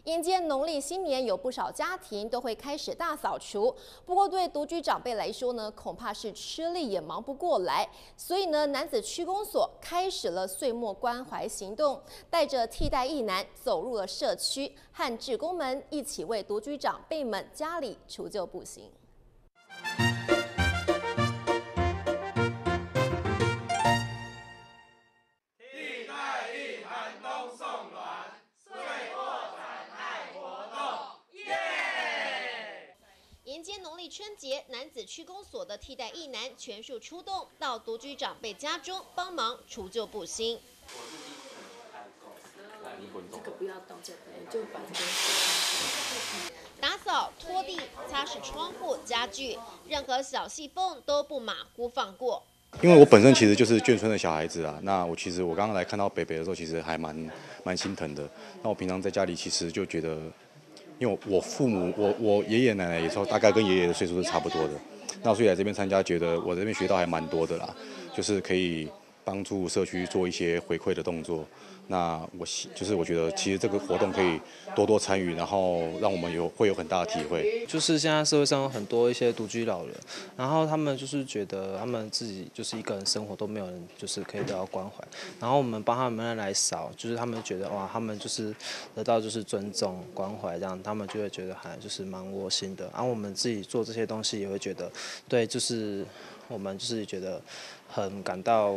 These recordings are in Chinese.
迎接农历新年，有不少家庭都会开始大扫除。不过对独居长辈来说呢，恐怕是吃力也忙不过来。所以呢，男子区公所开始了岁末关怀行动，带着替代役男走入了社区，和志工们一起为独居长辈们家里除旧布新。迎接农历春节，男子区公所的替代役男全数出动，到独居长辈家中帮忙除旧布新。 这个不要动，就把这个打扫、拖地、擦拭窗户、家具，任何小细缝都不马虎放过。 因为我本身其实就是眷村的小孩子啊，那我刚刚来看到北北的时候，其实还蛮心疼的。那我平常在家里其实就觉得，因为我父母我爷爷奶奶也说大概跟爷爷的岁数是差不多的，那所以来这边参加，觉得我这边学到还蛮多的啦，就是可以帮助社区做一些回馈的动作。那我觉得其实这个活动可以多参与，然后让我们会有很大的体会。 就是现在社会上有很多一些独居老人，然后他们就是觉得他们自己就是一个人生活都没有人就是可以得到关怀，然后我们帮他们来扫，就是他们觉得哇，他们就是得到就是尊重关怀这样，他们就会觉得还就是蛮窝心的。然后我们自己做这些东西也会觉得，对，就是我们就是觉得很感到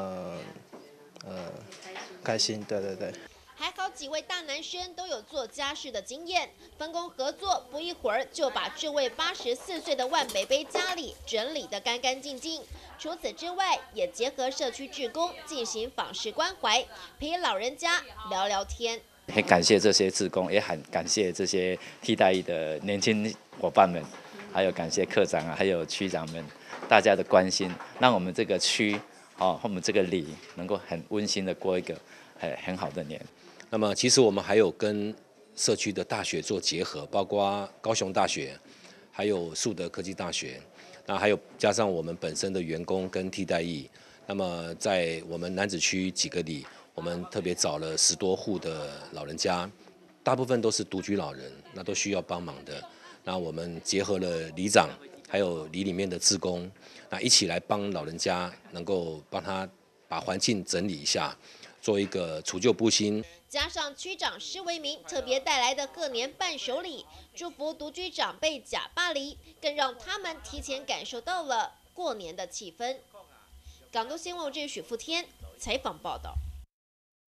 开心，对。 还好几位大男生都有做家事的经验，分工合作，不一会儿就把这位84岁的万北北家里整理得干干净净。除此之外，也结合社区志工进行访视关怀，陪老人家聊聊天。 很感谢这些志工，也很感谢这些替代役的年轻伙伴们，还有感谢科长啊，还有区长们大家的关心，让我们这个区我们这个里能够很温馨的过一个很好的年。 那么其实我们还有跟社区的大学做结合，包括高雄大学，还有树德科技大学，那还有加上我们本身的员工跟替代役。那么在我们楠梓区几个里，我们特别找了10多户的老人家，大部分都是独居老人，那都需要帮忙的。那我们结合了里长，还有里面的志工，那一起来帮老人家，能够帮他把环境整理一下，做一个除旧布新。 加上区长施维明特别带来的各年伴手礼，祝福独居长辈假巴黎，更让他们提前感受到了过年的气氛。港都新闻记者许富天采访报道。